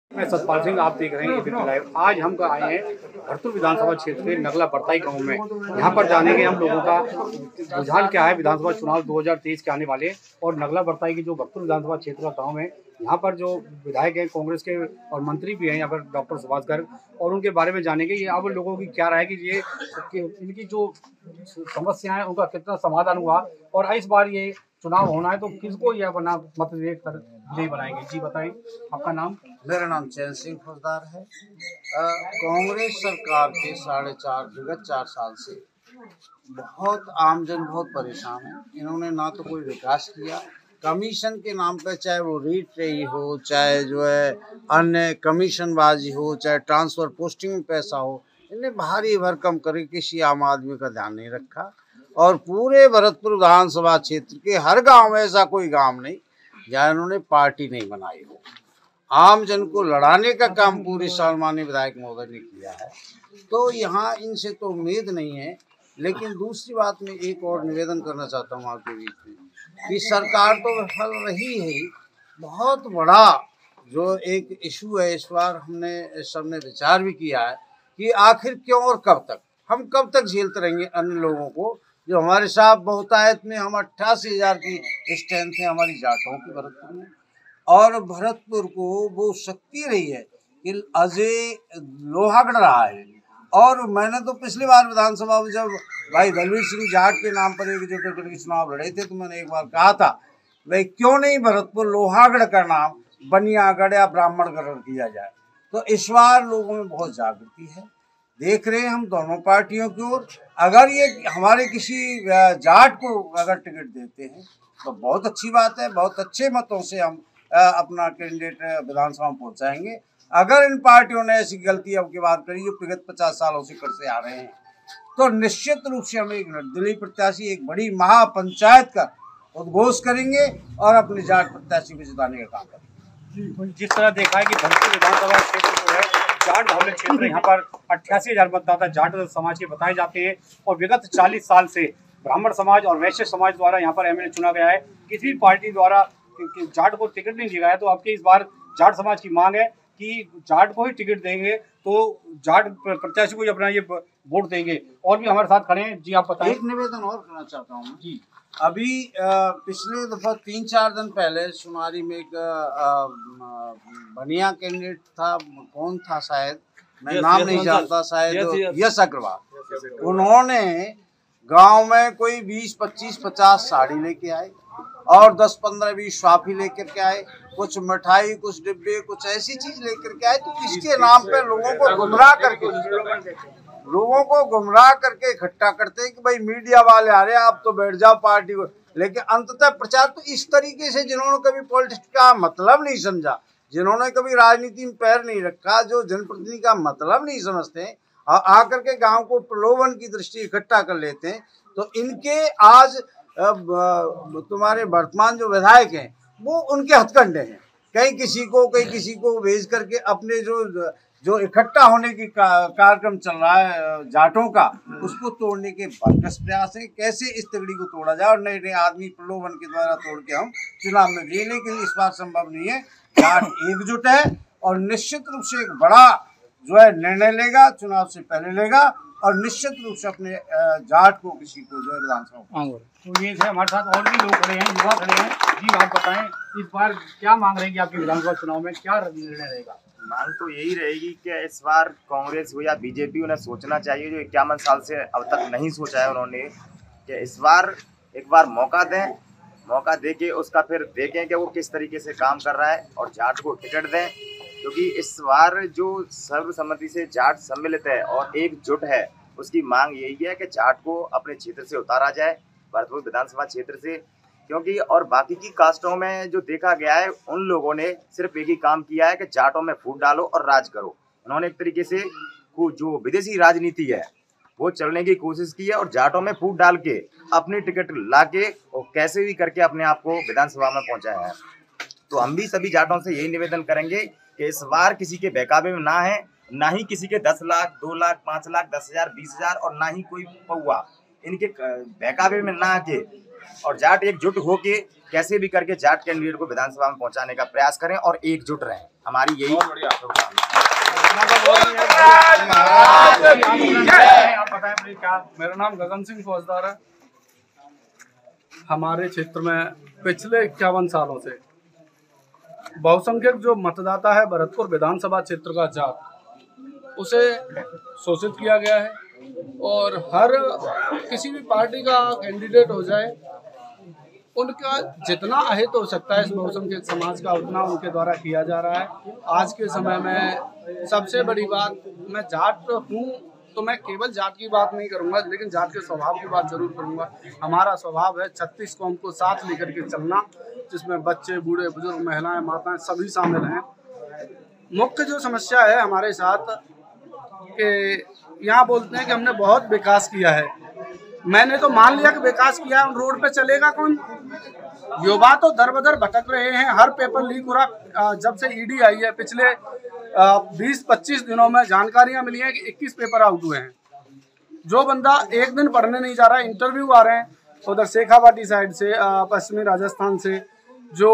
मैं सतपाल सिंह, आप देख रहे हैं एबीपी लाइव। आज हम आए हैं भरतपुर विधानसभा क्षेत्र के नगला बरताई गांव में। यहां पर जानेंगे हम लोगों का रुझान क्या है विधानसभा चुनाव 2023 के आने वाले, और नगला बरताई की जो भरतपुर विधानसभा क्षेत्र का गांव है, यहाँ पर जो विधायक हैं कांग्रेस के और मंत्री भी हैं यहाँ पर डॉक्टर सुभाष गर्ग, और उनके बारे में जानेंगे ये अब लोगों की क्या राय है कि इनकी जो समस्याएं उनका कितना समाधान हुआ, और इस बार ये चुनाव होना है तो किसको यह बना मत देकर विजयी बनाएंगे। जी बताएं, आपका नाम? मेरा नाम चैन सिंह फौजदार है। कांग्रेस सरकार के 4.5 साल से बहुत आमजन बहुत परेशान है। इन्होंने ना तो कोई विकास किया, कमीशन के नाम पे, चाहे वो रीट रही हो, चाहे जो है अन्य कमीशनबाजी हो, चाहे ट्रांसफर पोस्टिंग में पैसा हो, इन्हें भारी भरकम करके किसी आम आदमी का ध्यान नहीं रखा। और पूरे भरतपुर विधानसभा क्षेत्र के हर गांव में ऐसा कोई गांव नहीं जहाँ इन्होंने पार्टी नहीं बनाई हो। आम जन को लड़ाने का काम पूरे साल माननीय विधायक महोदय ने किया है, तो यहाँ इनसे तो उम्मीद नहीं है। लेकिन दूसरी बात मैं एक और निवेदन करना चाहता हूँ आपके बीच में कि सरकार तो विफल रही है ही, बहुत बड़ा जो एक इशू है इस बार हमने सबने विचार भी किया है कि आखिर क्यों और कब तक झेलते रहेंगे अन्य लोगों को। जो हमारे साथ बहुतायत में हम 88,000 की स्ट्रेंथ है हमारी जाटों की भरतपुर में, और भरतपुर को वो शक्ति रही है कि अजय लोहागढ़ रहा है। और मैंने तो पिछली बार विधानसभा में जब भाई दलवीर सिंह जाट के नाम पर एक जो टिकट के चुनाव लड़े थे, तो मैंने एक बार कहा था भाई क्यों नहीं भरतपुर लोहागढ़ का नाम बनियागढ़ या ब्राह्मणगढ़ किया जाए। तो इस बार लोगों में बहुत जागृति है, देख रहे हैं हम दोनों पार्टियों की ओर। अगर ये हमारे किसी जाट को अगर टिकट देते हैं तो बहुत अच्छी बात है, बहुत अच्छे मतों से हम अपना कैंडिडेट विधानसभा में पहुंचाएंगे। अगर इन पार्टियों ने ऐसी गलती अब की बात करी जो विगत 50 सालों से करते आ रहे हैं, तो निश्चित रूप से हम एक निर्दलीय प्रत्याशी, एक बड़ी महापंचायत का उद्घोष करेंगे और अपने जाट प्रत्याशी को जिताने का काम करेंगे। जिस तरह देखा है कि भरतपुर विधानसभा क्षेत्र जो है जाट बहुल क्षेत्र, यहाँ पर 88,000 मतदाता जाट समाज के बताए जाते हैं, और विगत 40 साल से ब्राह्मण समाज और वैश्य समाज द्वारा यहाँ पर एमएलए चुना गया है। किसी भी पार्टी द्वारा जाट को टिकट नहीं दिया गया है, तो आपके इस बार जाट समाज की मांग है कि जाट को ही टिकट देंगे, तो जाट प्रत्याशी को ही अपना ये वोट देंगे। और भी हमारे साथ खड़े हैं। जी आप बताएं। एक निवेदन और करना चाहता हूँ जी। अभी पिछले दफा 3-4 दिन पहले सुनारी में एक बढ़िया कैंडिडेट था, कौन था शायद मैं नाम नहीं जानता, शायद यश अग्रवाल। उन्होंने गांव में कोई 20, 25, 50 साड़ी लेके आए और 10, 15, 20 स्वाफी लेकर के आए, कुछ मिठाई, कुछ डिब्बे, कुछ ऐसी चीज लेकर के आए। तो इसके नाम पे लोगों को गुमराह करके इकट्ठा करते हैं कि भाई मीडिया वाले आ रहे हैं, आप तो बैठ जाओ पार्टी को। लेकिन अंततः प्रचार तो इस तरीके से, जिन्होंने कभी पॉलिटिक्स का मतलब नहीं समझा, जिन्होंने कभी राजनीति में पैर नहीं रखा, जो जनप्रतिनिधि का मतलब नहीं समझते और आकर के गांव को प्रलोभन की दृष्टि इकट्ठा कर लेते हैं, तो इनके आज तुम्हारे वर्तमान जो विधायक हैं वो उनके हथकंडे हैं। कहीं किसी को भेज करके अपने जो इकट्ठा होने की कार्यक्रम चल रहा है जाटों का, उसको तोड़ने के बरकस प्रयास है। कैसे इस तगड़ी को तोड़ा जाए और नए नए आदमी प्रलोभन के द्वारा तोड़ के हम चुनाव में गए, लेकिन इस बार संभव नहीं है। जाट एकजुट है और निश्चित रूप से एक बड़ा जो है निर्णय लेगा, चुनाव से पहले लेगा, और निश्चित रूप से अपने जाट को किसी को जो है विधानसभा। तो ये है, हमारे साथ और भी लोग खड़े हैं, युवा खड़े हैं। जी आप बताएं, इस बार क्या मांग रहे हैं कि आपके विधानसभा चुनाव में क्या निर्णय रहेगा? मांग तो यही रहेगी कि इस बार कांग्रेस हो या बीजेपी, उन्हें सोचना चाहिए जो 51 साल से अब तक नहीं सोचा है उन्होंने, कि इस बार एक बार मौका दें, मौका दे के उसका फिर देखें कि वो किस तरीके से काम कर रहा है और जाट को टिकट दें। क्योंकि इस बार जो सर्वसम्मति से जाट सम्मिलित है और एकजुट है, उसकी मांग यही है कि जाट को अपने क्षेत्र से उतारा जाए, भरतपुर विधानसभा क्षेत्र से। क्योंकि और बाकी की कास्टों में जो देखा गया है, उन लोगों ने सिर्फ एक ही काम किया है कि जाटों में फूट डालो और राज करो। उन्होंने एक तरीके से जो विदेशी राजनीति है वो चलने की कोशिश की है और जाटों में फूट डाल के अपनी टिकट ला के और कैसे भी करके अपने आप को विधानसभा में पहुंचाया है। तो हम भी सभी जाटों से यही निवेदन करेंगे कि इस बार किसी के बहकावे में ना है, ना ही किसी के 10 लाख, 2 लाख, 5 लाख, 10,000, 20,000 और ना ही कोई पौवा, इनके बहकावे में ना आके और जाट एकजुट होके कैसे भी करके जाट कैंडिडेट को विधानसभा में पहुंचाने का प्रयास करें और एकजुट रहें। हमारी यही मेरा नाम गगन सिंह फौजदार है। हमारे क्षेत्र में पिछले 51 सालों से बहुसंख्यक जो मतदाता है भरतपुर विधानसभा क्षेत्र का जाट, उसे शोषित किया गया है और हर किसी भी पार्टी का कैंडिडेट हो जाए, उनका जितना अहित हो सकता है इस बहुसंख्यक समाज का उतना उनके द्वारा किया जा रहा है। आज के समय में सबसे बड़ी बात, मैं जाट हूँ तो मैं केवल जाट की बात नहीं करूँगा, लेकिन जाट के स्वभाव की बात जरूर करूँगा। हमारा स्वभाव है 36 कौम को साथ लेकर के चलना, जिसमें बच्चे, बूढ़े, बुजुर्ग, महिलाएं, माताएं सभी शामिल हैं। मुख्य जो समस्या है हमारे साथ कि यहाँ बोलते हैं कि हमने बहुत विकास किया है। मैंने तो मान लिया कि विकास किया, रोड पे चलेगा कौन? युवा तो दर बदर भटक रहे हैं। हर पेपर लीक हो रहा। जब से ईडी आई है पिछले 20-25 दिनों में जानकारियां मिली हैं कि 21 पेपर आउट हुए हैं। जो बंदा एक दिन पढ़ने नहीं जा रहा है, इंटरव्यू आ रहे हैं उधर शेखावाटी साइड से, पश्चिमी राजस्थान से, जो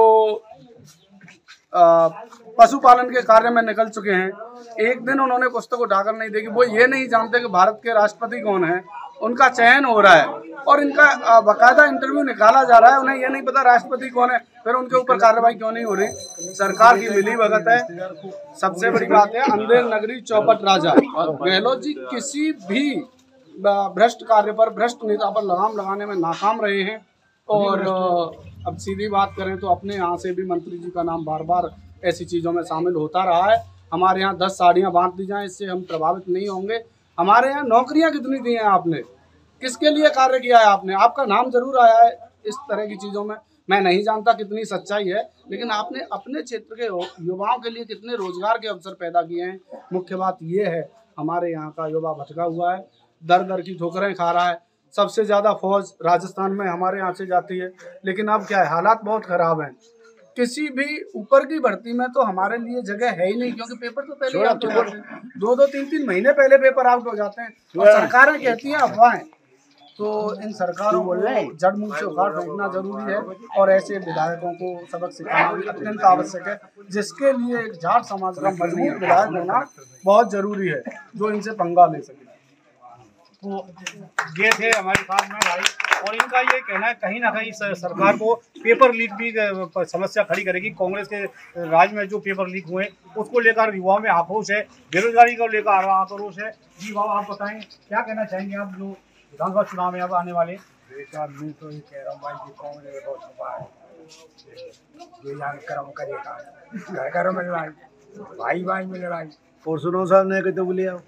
पशुपालन के कार्य में निकल चुके हैं। एक दिन उन्होंने पुस्तक उठाकर नहीं देखी। वो ये नहीं जानते कि भारत के राष्ट्रपति कौन है, उनका चयन हो रहा है और इनका बाकायदा इंटरव्यू निकाला जा रहा है। उन्हें ये नहीं पता राष्ट्रपति कौन है, फिर उनके ऊपर कार्रवाई क्यों नहीं हो रही? सरकार की मिली भगत है। सबसे बड़ी बात है, अंधेर नगरी चौपट राजा। गहलोत जी किसी भी भ्रष्ट कार्य पर, भ्रष्ट नेता पर लगाम लगाने में नाकाम रहे हैं। और अब सीधी बात करें तो अपने यहाँ से भी मंत्री जी का नाम बार बार ऐसी चीज़ों में शामिल होता रहा है। हमारे यहाँ 10 साड़ियाँ बांट दी जाएं, इससे हम प्रभावित नहीं होंगे। हमारे यहाँ नौकरियाँ कितनी दी हैं आपने, किसके लिए कार्य किया है आपने? आपका नाम जरूर आया है इस तरह की चीज़ों में। मैं नहीं जानता कितनी सच्चाई है, लेकिन आपने अपने क्षेत्र के युवाओं के लिए कितने रोजगार के अवसर पैदा किए हैं। मुख्य बात ये है, हमारे यहाँ का युवा भटका हुआ है, दर दर की ठोकरें खा रहा है। सबसे ज़्यादा फौज राजस्थान में हमारे यहाँ से जाती है, लेकिन अब क्या है, हालात बहुत ख़राब हैं। किसी भी ऊपर की भर्ती में तो हमारे लिए जगह है ही नहीं, क्योंकि पेपर तो पहले आउट हो जाते हैं। 2-2, 3-3 महीने पहले पेपर आउट हो जाते हैं और सरकारें कहती हैं अफवाहें। तो इन सरकारों को जड़ मूल से उखाड़ फेंकना जरूरी है और ऐसे विधायकों को सबक सिखाना भी अत्यंत आवश्यक है, जिसके लिए एक जाट समाज का मजबूत विधायक होना बहुत जरूरी है, जो इनसे पंगा ले सके। तो ये थे हमारे साथ में भाई, और इनका ये कहना है कहीं ना कहीं सरकार को पेपर लीक भी समस्या खड़ी करेगी। कांग्रेस के राज में जो पेपर लीक हुए उसको लेकर युवाओं में आक्रोश है, बेरोजगारी को लेकर आक्रोश है। जी बाबा, आप बताएं क्या कहना चाहेंगे आप जो विधानसभा चुनाव में अब आने वाले? मैं तो ये कह रहा हूँ भाई कि कांग्रेस बहुत छुपा है, ये जान कर्म करेगा, घर घर में लड़ाई, भाई भाई में लड़ाई। और सुनो साहब ने कहते बोले आओ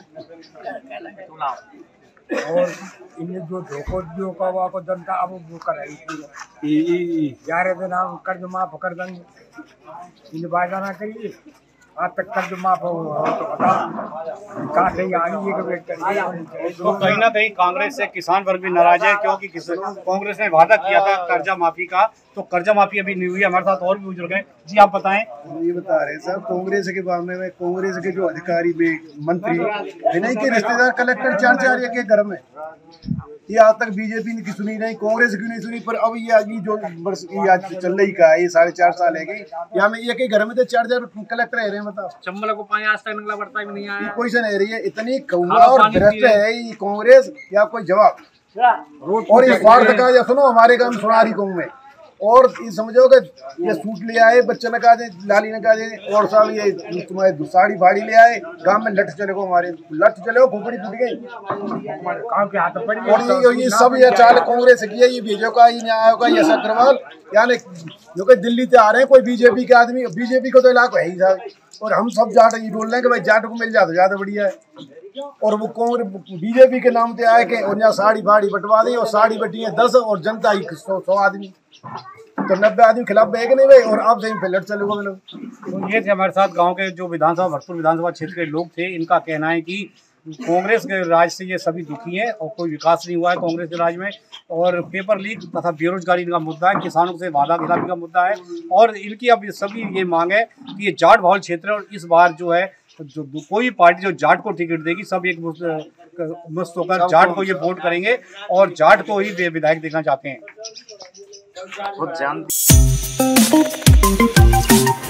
और इन्हें जो धोखो दियो का वो जनता अब वो करेगी पूरा। 11 दिन हम कर्ज माफ कर देंगे, इन वायदा ना करिए, आज तक कर्ज माफ हो तो बता कहाँ से आई एक वेट करिए। तो कहीं ना कहीं कांग्रेस से किसान वर्ग भी नाराज है, क्योंकि कांग्रेस ने वादा किया था कर्जा माफी का, तो कर्जा माफी अभी नहीं हुई। हमारे साथ और भी बुजुर्ग हैं। जी आप बताएं। ये बता रहे साहब, कांग्रेस के मामले में कांग्रेस के जो अधिकारी मंत्री नहीं के रिश्तेदार कलेक्टर 4-4 एक घर में, ये आज तक बीजेपी ने सुनी नहीं, कांग्रेस की नहीं सुनी। पर अब ये आगे जो वर्ष की आज चल रही का ये 4.5 साल है गई, यहाँ में एक ही घर में तो 4 कलेक्टर रह रहे हैं। बताओ, चंबल को पानी आज तक नगला बढ़ता ही नहीं आया। कोई से नहीं रही है, इतनी कौआ और भ्रष्ट है ये कांग्रेस, या कोई जवाब। और ये स्वार्थ का, या सुनो हमारे गाँव सुनारी गाँव में, और ये समझो कि ये सूट ले आए, बच्चे ने कहा लाली ने कहा, और साहब ये तुम्हारे साड़ी फाड़ी ले आए, गांव में लठ चले को, हमारे लठ चले को, खोपड़ी टूट गई गाँव के हाथ पड़ी। और ये सब ये चाल कांग्रेस की है, ये भेजो का, ये न्याय का, ये अग्रवाल, यानी जो कि दिल्ली से आ रहे हैं कोई बीजेपी के आदमी, बीजेपी को तो इलाका है ही साहब। और हम सब जाट ये बोल रहे हैं कि भाई जाट को मिल जाए तो ज्यादा बढ़िया है। और वो कांग्रेस बीजेपी के नाम पे आए के और यहाँ साड़ी फाड़ी बंटवा दी, और साड़ी बटी है 10 और जनता ही 100 आदमी, तो 90 आदमी खिलाफ है कि नहीं भाई। और अब से फ्लैट चलेगा मतलब। तो ये थे हमारे साथ गांव के जो भरतपुर विधानसभा क्षेत्र के लोग थे। इनका कहना है कि कांग्रेस के राज से ये सभी दुखी हैं और कोई विकास नहीं हुआ है कांग्रेस के राज में, और पेपर लीक तथा बेरोजगारी का मुद्दा है, किसानों से वादा खिलाफी का मुद्दा है। और इनकी अब सभी ये मांग है कि ये जाट बहुल क्षेत्र है, और इस बार जो है जो कोई पार्टी जो जाट को टिकट देगी, सब एक मुस्त होकर जाट को ये वोट करेंगे और जाट को ही विधायक देखना चाहते हैं। खुद जान